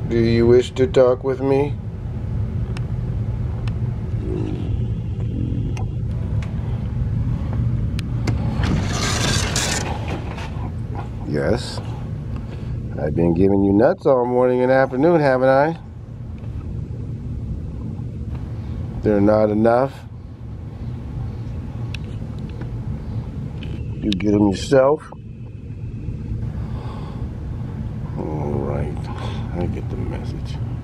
Do you wish to talk with me? Yes. I've been giving you nuts all morning and afternoon, haven't I? They're not enough. You get them yourself? Alright, I get the message.